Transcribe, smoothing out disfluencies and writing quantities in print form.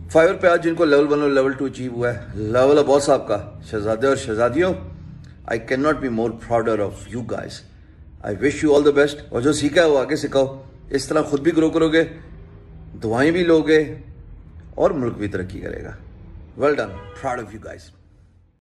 Fibre पे आज जिनको लेवल 1 और लेवल 2 अचीव हुआ है, लेवल बॉस साहब का, शहजादे और शहजादियों, I can not be more prouder of you guys. I wish you all the best. और जो सीखा है वो आगे सिखाओ, इस तरह खुद भी ग्रो करोगे, दुआएं भी लोगे और मुल्क भी तरक्की करेगा। Well done, proud of you guys.